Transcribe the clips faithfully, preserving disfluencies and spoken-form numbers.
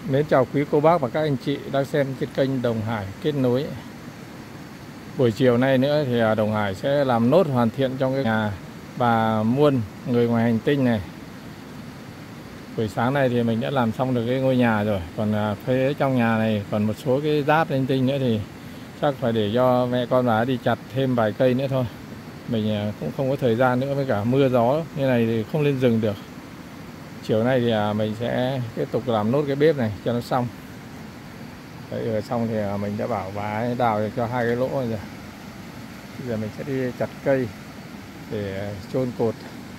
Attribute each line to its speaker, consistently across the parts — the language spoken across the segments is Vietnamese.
Speaker 1: Mến chào quý cô bác và các anh chị đang xem trên kênh Đồng Hải Kết Nối. Buổi chiều nay nữa thì Đồng Hải sẽ làm nốt hoàn thiện trong cái nhà bà Muôn người ngoài hành tinh này. Buổi sáng này thì mình đã làm xong được cái ngôi nhà rồi. Còn phía trong nhà này còn một số cái ráp linh tinh nữa thì chắc phải để cho mẹ con bà đi chặt thêm vài cây nữa thôi. Mình cũng không có thời gian nữa, với cả mưa gió như này thì không lên rừng được. Chiều nay thì mình sẽ tiếp tục làm nốt cái bếp này cho nó xong. Đấy, rồi xong thì mình đã bảo bà ấy đào được cho hai cái lỗ rồi. Bây giờ mình sẽ đi chặt cây để chôn cột.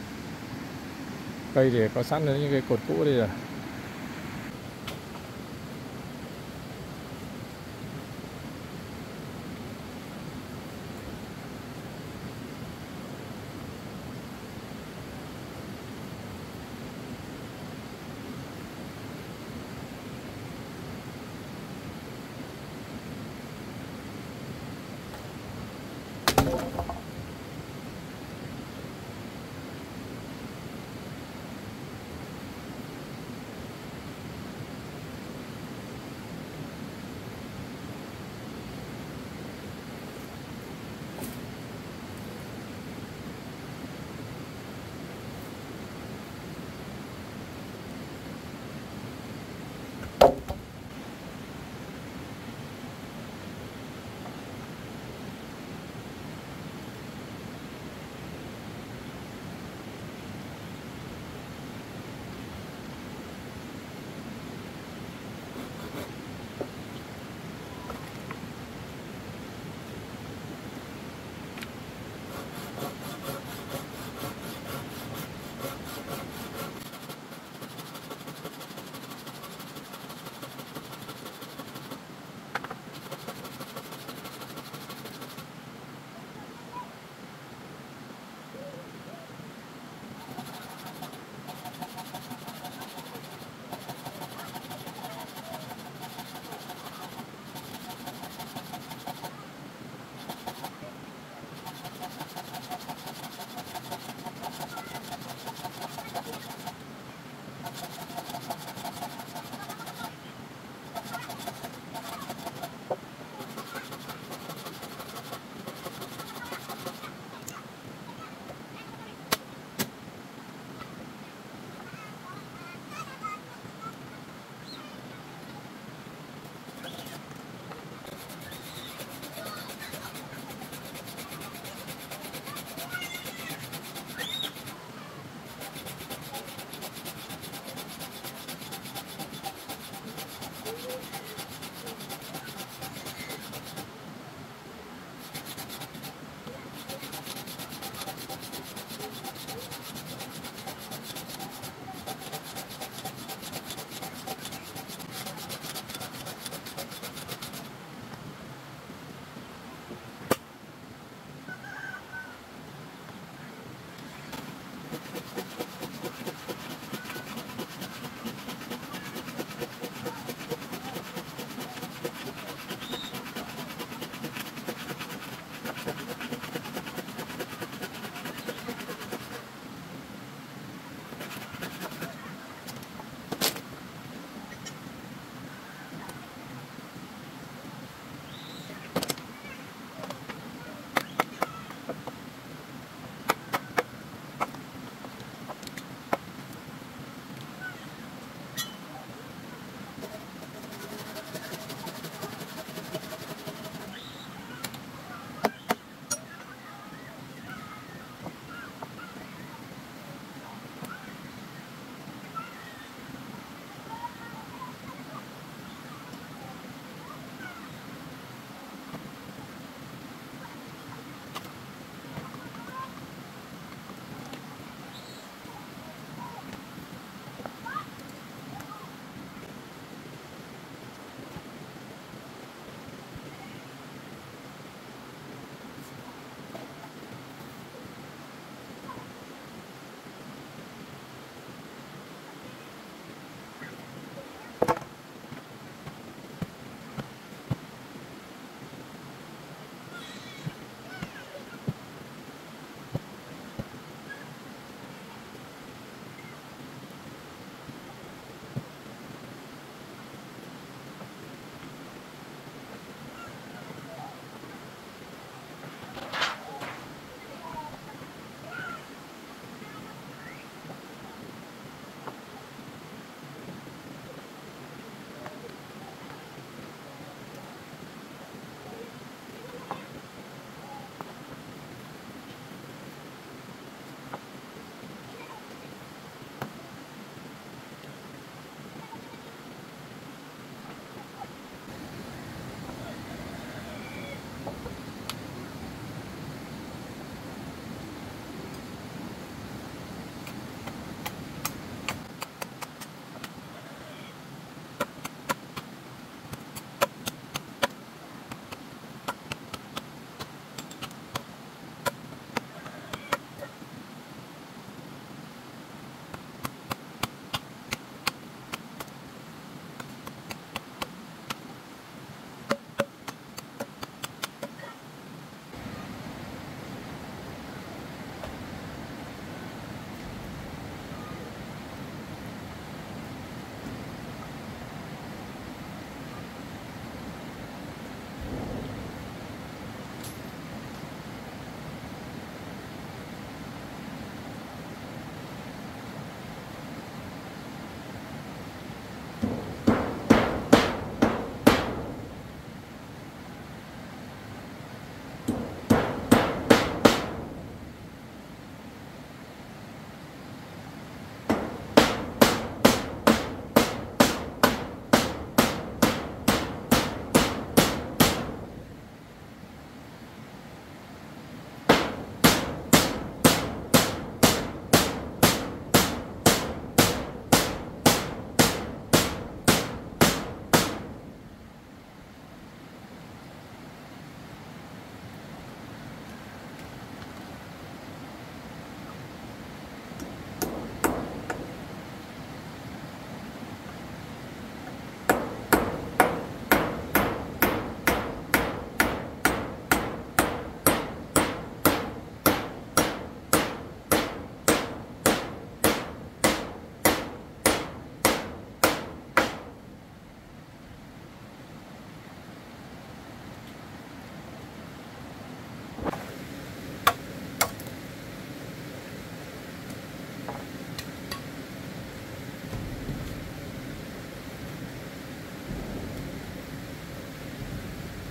Speaker 1: Cây thì có sẵn những cái cột cũ đây rồi.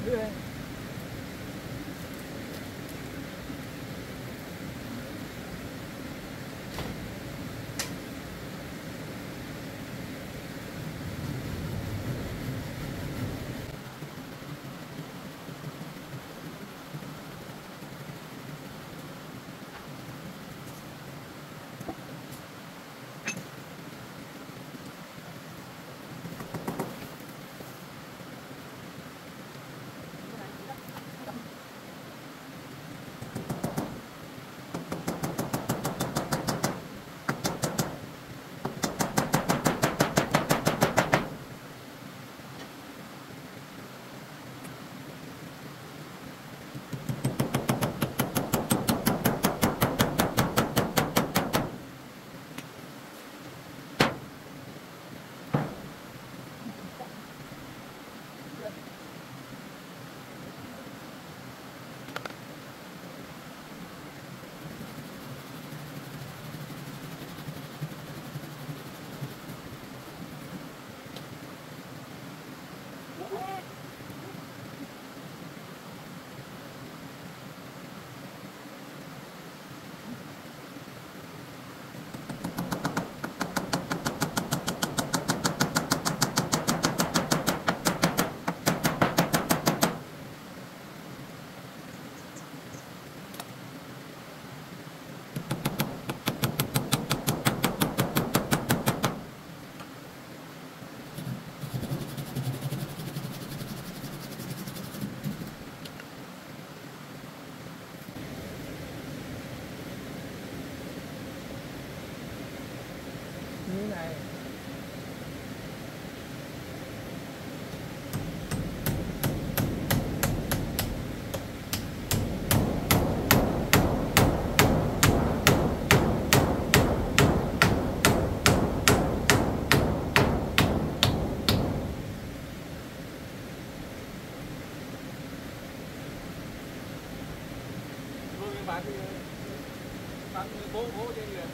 Speaker 1: Như này. Bạn thì bạn bố bố trên kìa.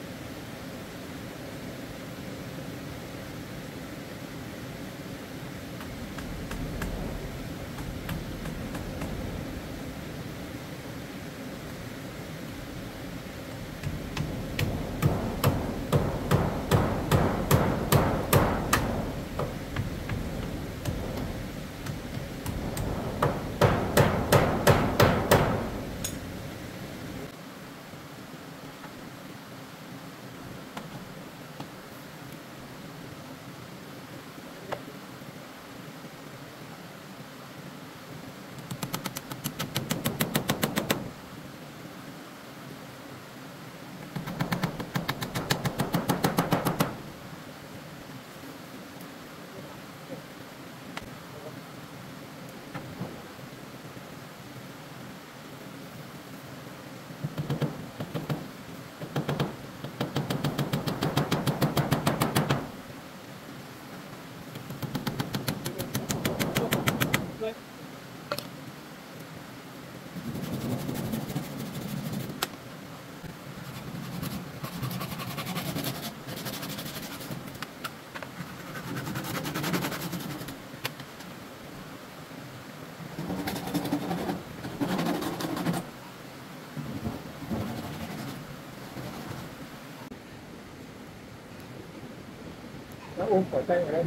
Speaker 1: Nó ôm khỏi tay ở đây.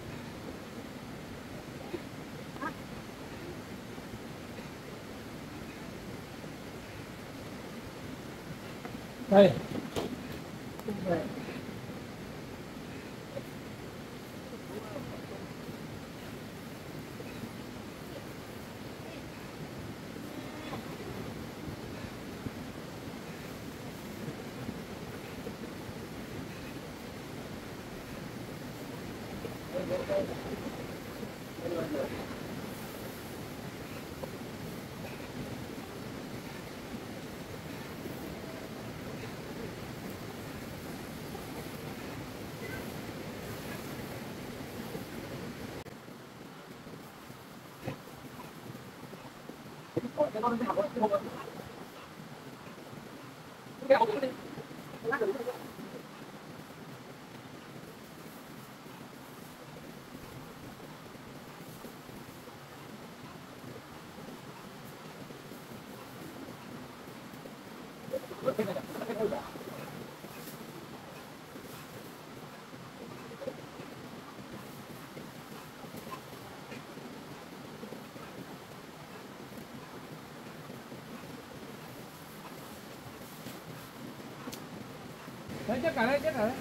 Speaker 1: Đây. Đây. Đấy, chết cả đây, chết cả đây.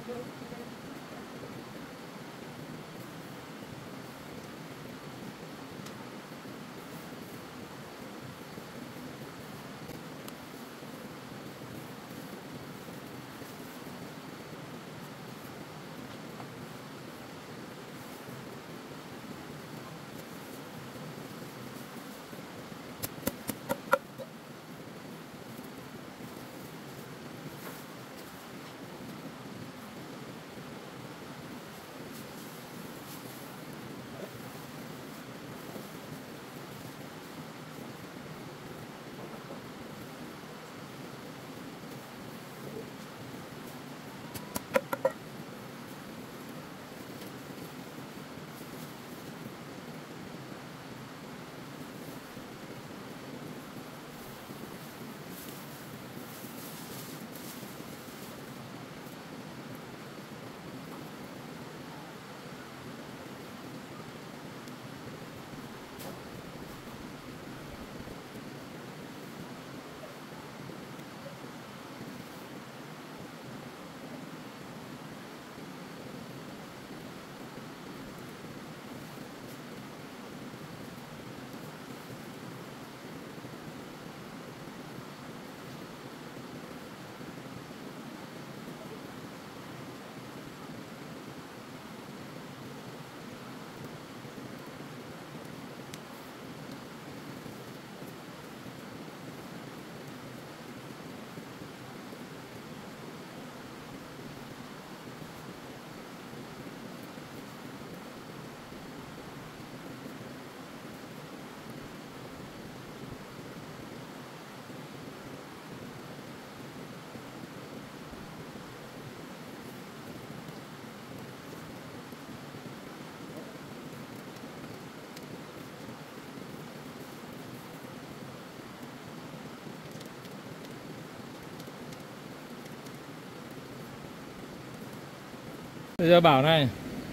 Speaker 1: Bây giờ bảo này,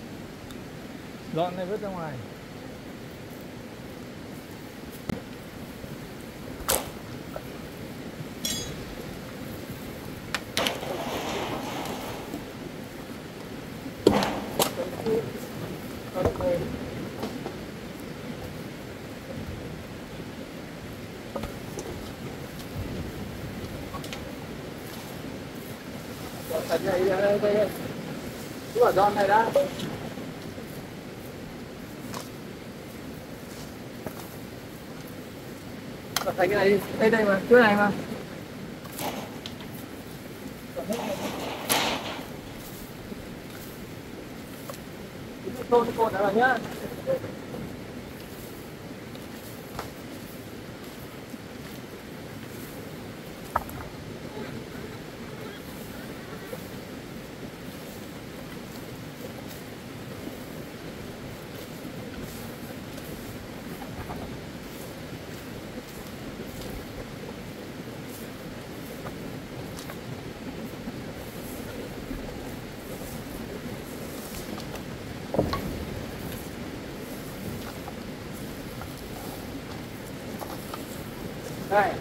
Speaker 1: dọn này vứt ra ngoài.
Speaker 2: Thật này đây đây. Cứ ở giòn này đã. Đặt thành cái này đi. Đây đây mà, chỗ này mà. Tôn cái cột này vào nhá. Này,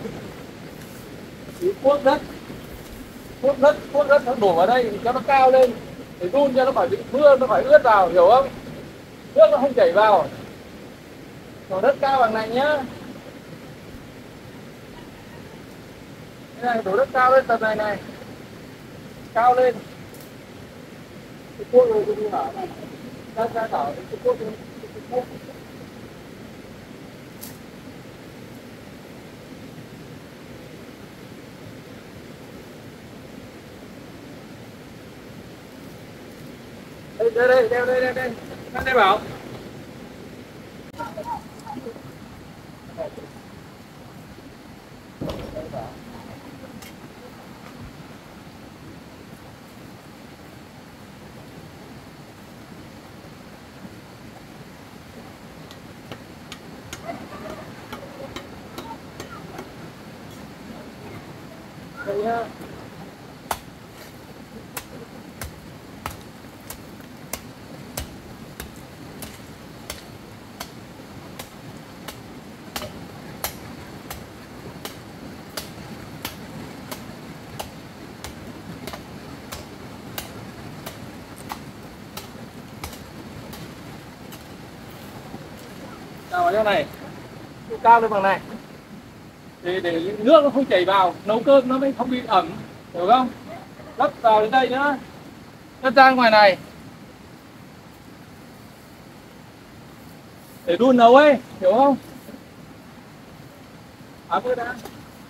Speaker 2: cuốc đất, cuốc đất, cuốc đất nó đổ vào đây cho nó cao lên, để đun cho nó phải bị mưa, nó phải ướt vào, hiểu không? Nước nó không chảy vào. Đổ đất cao bằng này nhá. Cái này đổ đất cao lên tầm này này, cao lên. Cái cuốc rồi tôi đi hả? Ra ra đảo cái cuốc lên, cái cuốc. Đây đây đây đây đây đây đây đây bảo đây nhá. nào ở chỗ này cao lên bằng này thì để nước nó không chảy vào, nấu cơm nó mới không bị ẩm, hiểu không? Lấp vào đến đây nữa, lấp ra ngoài này để đun nấu ấy, hiểu không? À bữa đã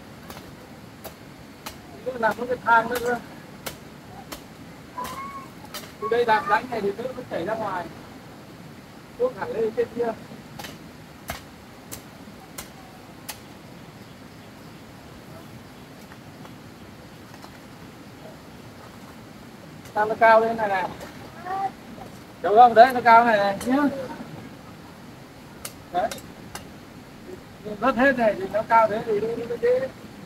Speaker 2: làm cái thang nữa cơ. Từ đây làm rãnh này thì nước nó chảy ra ngoài, thuốc hẳn lên trên kia. Sao nó cao lên này này, hiểu không? Đấy nó cao này này nhá. Đấy, rất hết này thì nó cao thế thì nó dễ.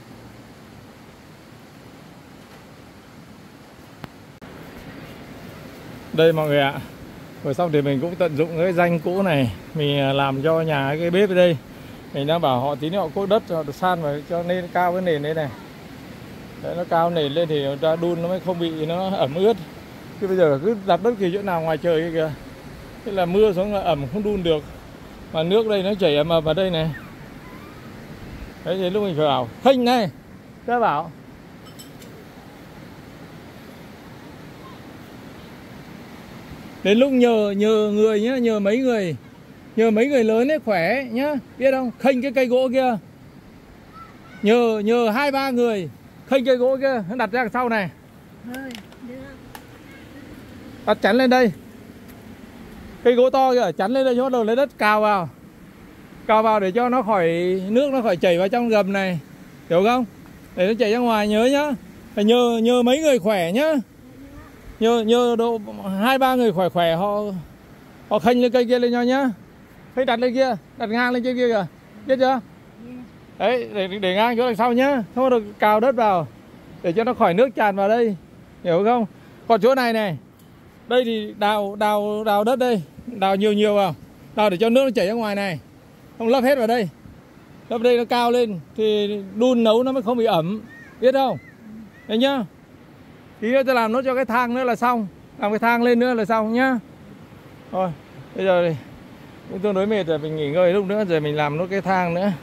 Speaker 1: Đây mọi người ạ. Rồi xong thì mình cũng tận dụng cái danh cũ này, mình làm cho nhà cái bếp ở đây. Mình đang bảo họ tí nữa họ cốt đất họ san vào cho nên cao cái nền đây này. Đấy, nó cao nền lên thì ra đun nó mới không bị nó ẩm ướt. Chứ bây giờ cứ đặt bất kỳ chỗ nào ngoài trời kìa, thế là mưa xuống là ẩm không đun được. Mà nước đây nó chảy ẩm ẩm vào đây này. Đấy thì lúc mình phải bảo khênh này, các bảo đến lúc nhờ nhờ người nhá, nhờ mấy người, nhờ mấy người lớn ấy khỏe nhá, biết không? Khênh cái cây gỗ kia, nhờ nhờ hai ba người khênh cây gỗ kia, nó đặt ra đằng sau này, đặt chắn lên đây, cây gỗ to kìa, chắn lên đây, bắt đầu lấy đất cào vào, cào vào để cho nó khỏi nước nó khỏi chảy vào trong gầm này, hiểu không? Để nó chảy ra ngoài, nhớ nhá, phải nhờ nhờ mấy người khỏe nhá. Nhờ nhờ độ hai ba người khỏe khỏe họ họ khênh lên cây kia lên nhau nhá, khênh đặt lên kia, đặt ngang lên trên kia kìa, biết chưa? Đấy, để để ngang chỗ đằng sau nhá, không được cào đất vào để cho nó khỏi nước tràn vào đây, hiểu không? Còn chỗ này này, đây thì đào đào đào đất đây, đào nhiều nhiều vào, đào để cho nước nó chảy ra ngoài này, không lấp hết vào đây, lấp đây nó cao lên thì đun nấu nó mới không bị ẩm, biết không? Đấy nhá. Tí nữa tôi làm nốt cho cái thang nữa là xong, làm cái thang lên nữa là xong nhá. Thôi bây giờ thì cũng tương đối mệt rồi, mình nghỉ ngơi lúc nữa rồi mình làm nốt cái thang nữa.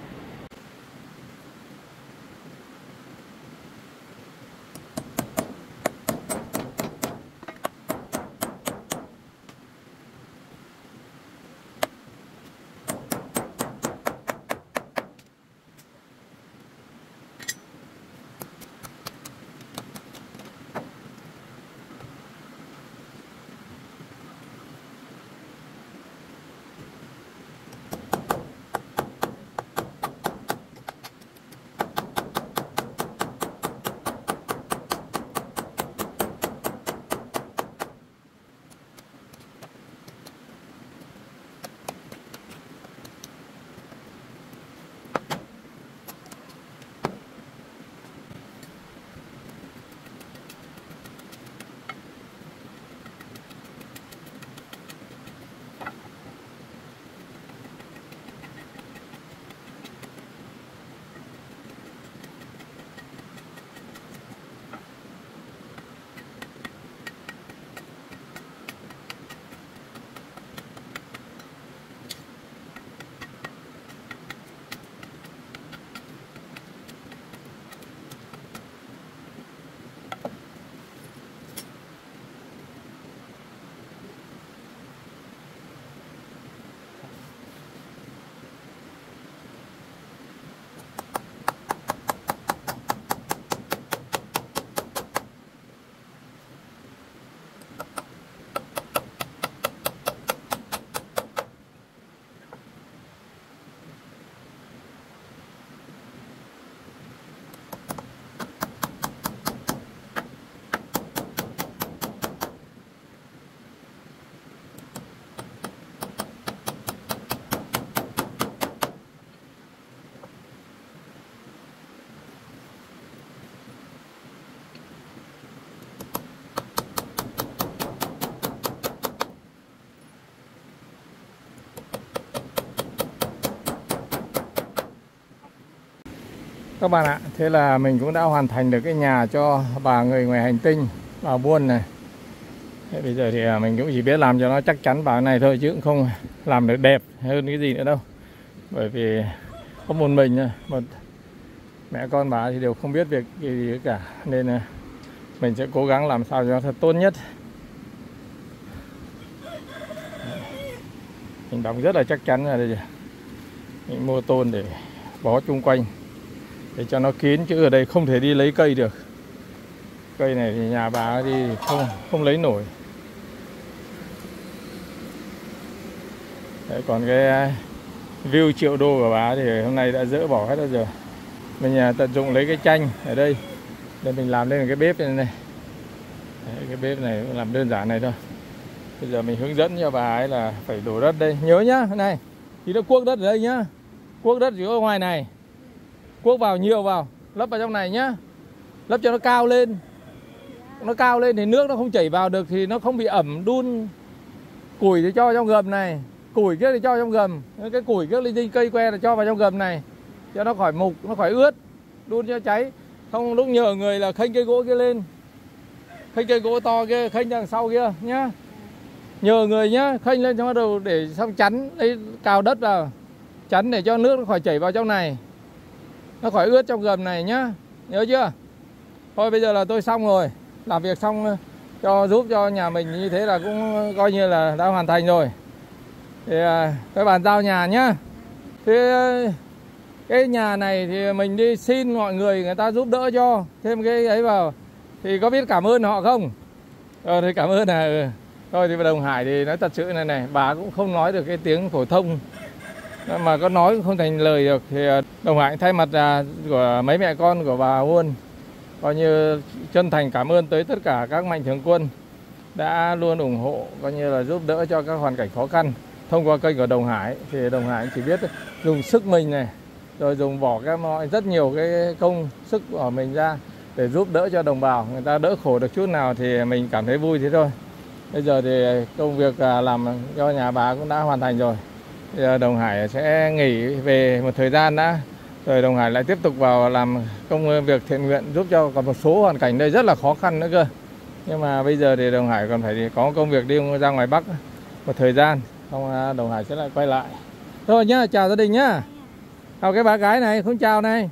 Speaker 1: Các bạn ạ, thế là mình cũng đã hoàn thành được cái nhà cho bà người ngoài hành tinh, bà Buôn này. Thế bây giờ thì mình cũng chỉ biết làm cho nó chắc chắn vào cái này thôi, chứ cũng không làm được đẹp hơn cái gì nữa đâu. Bởi vì có một mình, một mẹ con bà thì đều không biết việc gì cả, nên mình sẽ cố gắng làm sao cho nó thật tốt nhất. Mình đóng rất là chắc chắn là đây, mình mua tôn để bó chung quanh để cho nó kín, chứ ở đây không thể đi lấy cây được. Cây này thì nhà bà đi không không lấy nổi. Đấy, còn cái view triệu đô của bà thì hôm nay đã dỡ bỏ hết rồi. Mình tận dụng lấy cái chanh ở đây để mình làm lên cái bếp này, này. Đấy, cái bếp này làm đơn giản này thôi. Bây giờ mình hướng dẫn cho bà ấy là phải đổ đất đây. Nhớ nhá, này thì nó cuốc đất ở đây nhá. Cuốc đất chỉ ở ngoài này, cuốc vào nhiều vào, lấp vào trong này nhá. Lấp cho nó cao lên. Nó cao lên thì nước nó không chảy vào được, thì nó không bị ẩm đun. Củi thì cho trong gầm này, củi kia thì cho trong gầm. Cái củi kia linh tinh cây que là cho vào trong gầm này, cho nó khỏi mục, nó khỏi ướt, đun cho cháy. Không lúc nhờ người là khênh cây gỗ kia lên, khênh cây gỗ to kia, khênh đằng sau kia nhá. Nhờ người nhá, khênh lên cho bắt đầu để xong chắn, đấy, cào đất vào, chắn để cho nước nó khỏi chảy vào trong này, nó khỏi ướt trong gầm này nhá. Nhớ chưa? Thôi bây giờ là tôi xong rồi, làm việc xong cho giúp cho nhà mình như thế là cũng coi như là đã hoàn thành rồi. Thì các bạn giao nhà nhá. Thế cái nhà này thì mình đi xin mọi người người ta giúp đỡ cho thêm cái ấy vào, thì có biết cảm ơn họ không? Ờ thì cảm ơn là ừ. Thôi thì Đồng Hải thì nói thật sự này này, bà cũng không nói được cái tiếng phổ thông, mà có nói cũng không thành lời được. Thì Đồng Hải thay mặt của mấy mẹ con của bà Huân coi như chân thành cảm ơn tới tất cả các mạnh thường quân đã luôn ủng hộ, coi như là giúp đỡ cho các hoàn cảnh khó khăn. Thông qua kênh của Đồng Hải thì Đồng Hải chỉ biết dùng sức mình này, rồi dùng bỏ cái mọi rất nhiều cái công sức của mình ra để giúp đỡ cho đồng bào, người ta đỡ khổ được chút nào thì mình cảm thấy vui thế thôi. Bây giờ thì công việc làm cho nhà bà cũng đã hoàn thành rồi. Bây giờ Đồng Hải sẽ nghỉ về một thời gian đã, rồi Đồng Hải lại tiếp tục vào làm công việc thiện nguyện giúp cho còn một số hoàn cảnh đây rất là khó khăn nữa cơ. Nhưng mà bây giờ thì Đồng Hải còn phải có công việc đi ra ngoài Bắc một thời gian, xong Đồng Hải sẽ lại quay lại. Rồi nhá, chào gia đình nhá. Chào cái bà gái này, không chào này.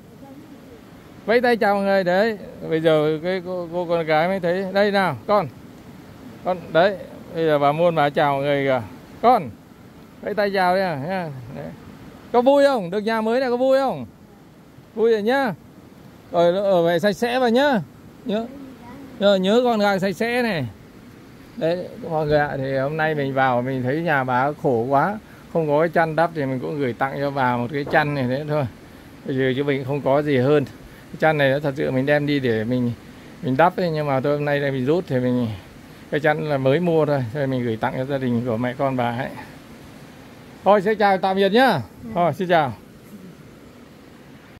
Speaker 1: Vẫy tay chào mọi người đấy. Bây giờ cái cô, cô con gái mới thấy. Đây nào, con. Con đấy, bây giờ bà Muôn bà chào mọi người kìa. Con. Vẫy tay chào đi à. Đấy. Có vui không? Được nhà mới này có vui không? Vui rồi nhá. Rồi ở về sạch sẽ vào nhá. Nhớ. Nhớ, nhớ con gà sạch sẽ này. Đấy mọi người ạ, thì hôm nay mình vào mình thấy nhà bà khổ quá, không có cái chăn đắp thì mình cũng gửi tặng cho bà một cái chăn này thế thôi. Bây giờ chứ mình không có gì hơn. Cái chăn này nó thật sự mình đem đi để mình mình đắp ấy, nhưng mà tôi hôm nay đây mình rút thì mình cái chăn là mới mua thôi, rồi mình gửi tặng cho gia đình của mẹ con bà ấy. Thôi xin chào tạm biệt nhá. Thôi xin chào.